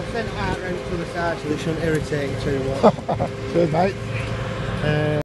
I've sent out round to the side so they shouldn't irritate you too much. Good, mate.